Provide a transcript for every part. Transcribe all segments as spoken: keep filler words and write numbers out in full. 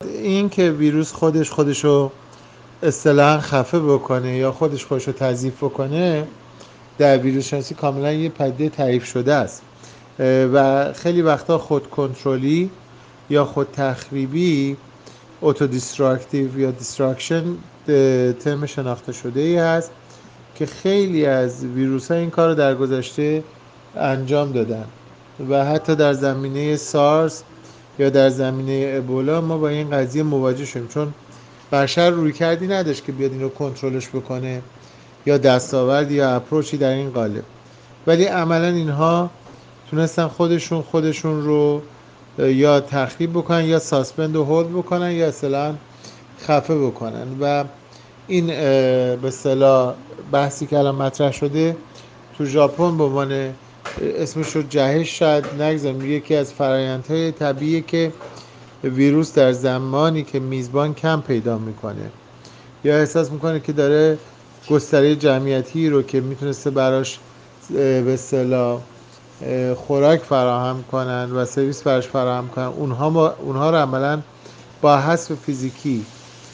این که ویروس خودش خودشو اصطلاحاً خفه بکنه یا خودش خودشو تضعیف بکنه در ویروس شناسی کاملا یه پدیده تعریف شده است و خیلی وقتا خود کنترلی یا خود تخریبی اوتو دیستراکتیو یا دیستراکشن ترم شناخته شده ای هست که خیلی از ویروس ها این کار رو در گذشته انجام دادن و حتی در زمینه سارس یا در زمینه ابولا ما با این قضیه مواجه شدیم، چون بشر روی کردی نداشت که بیاد این رو کنترلش بکنه یا دستاوردی یا اپروچی در این قالب، ولی عملا اینها تونستن خودشون خودشون رو یا تخریب بکنن یا ساسپند و هولد بکنن یا اصطلاحاً خفه بکنن. و این به اصطلاح بحثی که الان مطرح شده تو ژاپن به عنوان اسمش رو جهش شاید نگذارم، یکی از فرآیندهای طبیعیه که ویروس در زمانی که میزبان کم پیدا میکنه یا احساس میکنه که داره گستره جمعیتی رو که میتونسته براش به اصطلاح خوراک فراهم کنن و سرویس براش فراهم کنن، اونها اونها رو عملا با حذف فیزیکی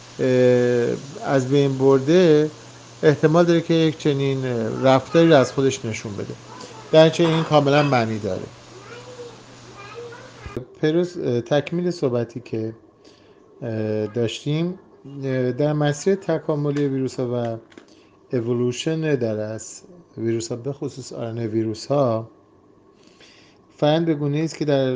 از بین برده، احتمال داره که یک چنین رفتاری رو از خودش نشون بده. در چه این کاملا معنی داره. پیروز تکمیل صحبتی که داشتیم در مسیر تکاملی ویروس ها و اِوولوشن در از ویروس ها به خصوص آر ان ای ویروس ها فرآیند به گونه‌ای است که در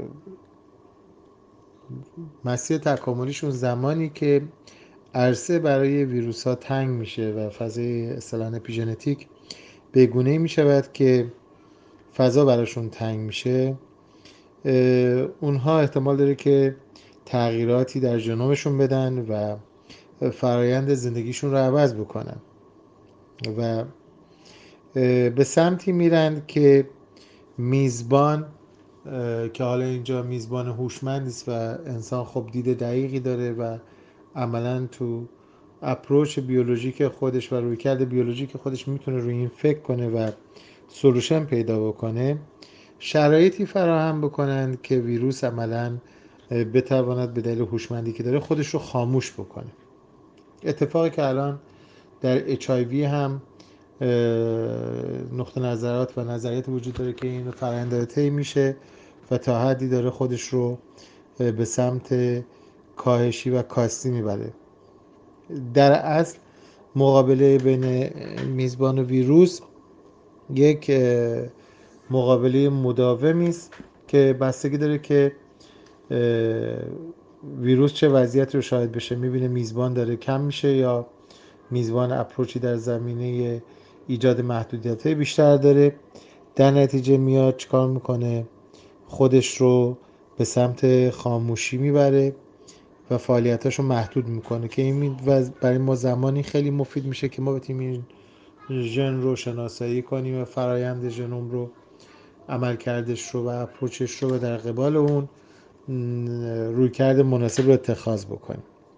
مسیر تکاملیشون زمانی که عرصه برای ویروس ها تنگ میشه و فضای اصطلاحاً اپیژنتیک به گونه‌ای میشود که فضا براشون تنگ میشه، اونها احتمال داره که تغییراتی در ژنومشون بدن و فرایند زندگیشون رو عوض بکنن و به سمتی میرن که میزبان که حالا اینجا میزبان هوشمندی است و انسان خب دید دقیقی داره و عملا تو اپروچ بیولوژیک خودش و رویکرد بیولوژیک خودش میتونه روی این فکر کنه و سولوشن پیدا بکنه، شرایطی فراهم بکنن که ویروس عملا بتواند به دلیل هوشمندی که داره خودش رو خاموش بکنه. اتفاقی که الان در اچ آی وی هم نقطه نظرات و نظریات وجود داره که این فرآیند داره طی میشه و تا حدی داره خودش رو به سمت کاهشی و کاستی میبره. در اصل مقابله بین میزبان و ویروس یک مقابله مداومی است که بستگی داره که ویروس چه وضعیتی رو شاهد بشه، میبینه میزبان داره کم میشه یا میزبان اپروچی در زمینه ایجاد محدودیت‌های بیشتر داره، در نتیجه میاد چیکار میکنه؟ خودش رو به سمت خاموشی میبره و فعالیتاشو محدود میکنه که این برای ما زمانی خیلی مفید میشه که ما بتونیم ژن رو شناسایی کنیم و فرایند ژنوم رو عملکردش رو و اپروچش رو و در قبال اون رویکرد مناسب رو اتخاذ بکنیم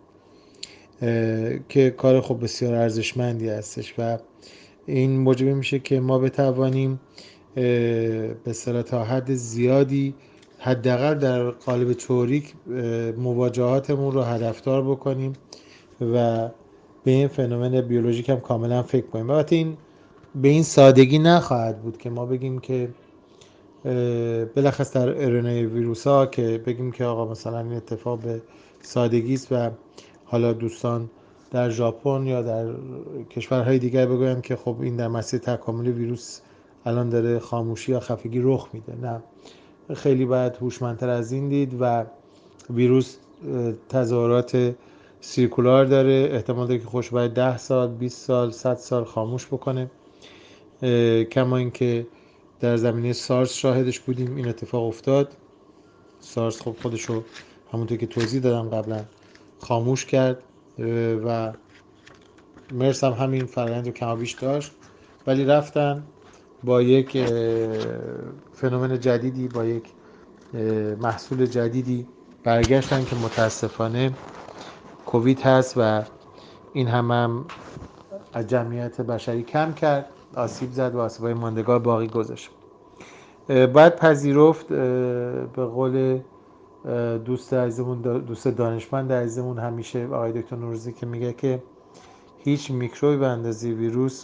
که کار خب بسیار ارزشمندی هستش و این موجب میشه که ما بتوانیم به اصطلاح تا حد زیادی حداقل در قالب تئوریک مواجهاتمون رو هدفدار بکنیم و به این فنومن بیولوژیک هم کاملا فکر کنیم. البته این به این سادگی نخواهد بود که ما بگیم که بلخص در ار ان ای ویروس ها که بگیم که آقا مثلا این اتفاق به سادگی است و حالا دوستان در ژاپن یا در کشورهای دیگر بگویم که خب این در مسیر تکاملی ویروس الان داره خاموشی یا خفگی رخ میده. نه، خیلی باید هوشمندتر از این دید و ویروس تظاهرات سیرکولار داره، احتمال داره که خوش باید ده سال، بیست سال، صد سال خاموش بکنه، کما اینکه در زمینه سارس شاهدش بودیم این اتفاق افتاد. سارس خب خودشو همونطور که توضیح دادم قبلا خاموش کرد و مرس هم همین فرآیند رو کمابیش داشت، ولی رفتن با یک فنومن جدیدی، با یک محصول جدیدی برگشتن که متاسفانه کووید هست و این هم, هم از جمعیت بشری کم کرد، آسیب زد و آسیب‌های ماندگار باقی گذاشت. باید پذیرفت به قول دوست عزیزمون دوست دانشمند عزیزمون همیشه آقای دکتر نوروزی که میگه که هیچ میکروبی به اندازه ویروس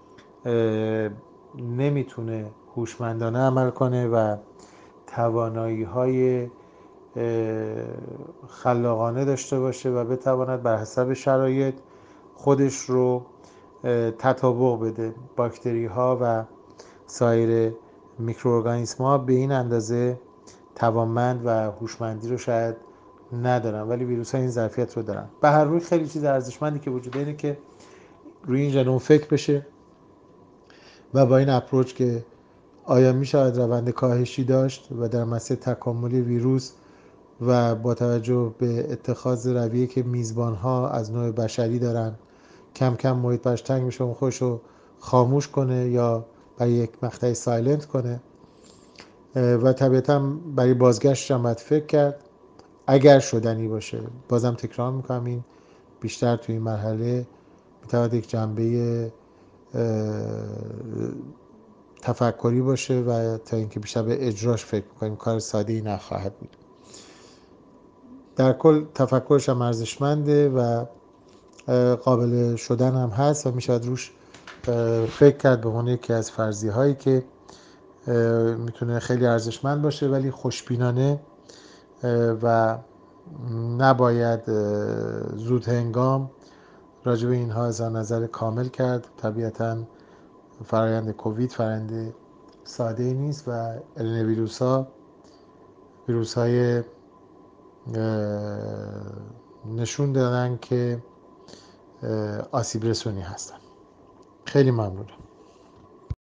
نمیتونه هوشمندانه عمل کنه و توانایی های خلاقانه داشته باشه و بتواند بر حسب شرایط خودش رو تطابق بده. باکتری ها و سایر میکروارگانیسم ها به این اندازه توانمند و هوشمندی رو شاید ندارن، ولی ویروس ها این ظرفیت رو دارن. به هر روی خیلی چیز ارزشمندی که وجود داره که روی این ژنوم فکر بشه و با این اپروچ که آیا می شود روند کاهشی داشت و در مسیر تکامل ویروس و با توجه به اتخاذ رویه که میزبان ها از نوع بشری دارن کم کم محیط برش تنگ میشه و خودش رو خاموش کنه یا برای یک مقطعی سایلنت کنه. و طبیعتا برای بازگشتش هم باید فکر کرد اگر شدنی باشه. بازم تکرار میکنم این بیشتر توی این مرحله میتواند یک جنبه تفکری باشه و تا اینکه بیشتر به اجراش فکر میکنیم کار ساده ای نخواهد بود. در کل تفکرش هم ارزشمنده و قابل شدن هم هست و میشود روش فکر کرد به عنوان یکی از فرضیه هایی که میتونه خیلی ارزشمند باشه، ولی خوشبینانه و نباید زود هنگام راجع به اینها اظهار نظر کامل کرد. طبیعتاً فرآیند کووید فرآیند ساده ای نیست و ارن ویروس ها ویروس های نشون دادن که آسیب رسونی هستن. خیلی ممنونم.